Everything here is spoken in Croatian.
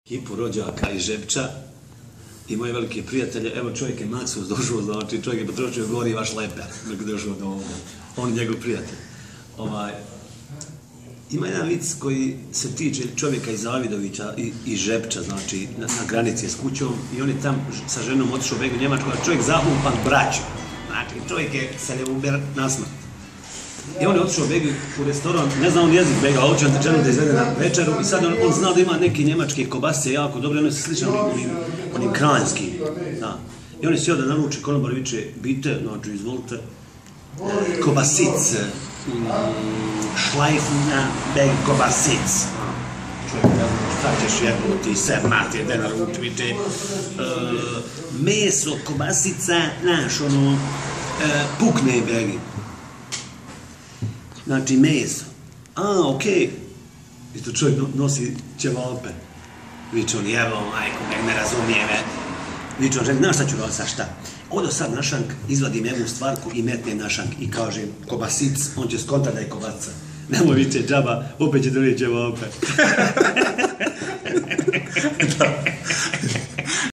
Ekipu rođaka i Žepča i moje velike prijatelje. Evo čovjek je Maksus došao, znači čovjek je potrošio gori vaš lepe dok je došao do ovoga. On je njegov prijatelj. Ima jedan vic koji se tiče čovjeka iz Zavidovića i Žepča, znači na granici s kućom, i on je tam sa ženom otišao u Njemačku, a čovjek zahumpan braćom. Znači čovjek je seleuber na smrt. I on je otišao u restoran, ne zna on jezik bega, a hoće Antečanu da izvede na večeru i sad on zna da ima neke njemačke kobasice jako dobre, one se slične onim kraljskim. I on je sjeo da naruči, konobar viče, bite, znači izvolite, kobasice, šlajfna beg kobasic. Čovjek ne zna šta ćeš jebnuti, se mati, da naruči, viče, meso, kobasica, znaš, ono, pukne begi. Znači, meso. Okej. I to čovjek nosi ćevape. Viče on, jevo, majko, ne razumije me. Viče on, želi, znaš šta ću raditi, sad šta? Odo sad na šank, izvadim jednu stvarku i metne na šank i kaže, kobasic, on će skontat da je kobasica. Nemoj viče, džaba, opet će donijeti ćevape.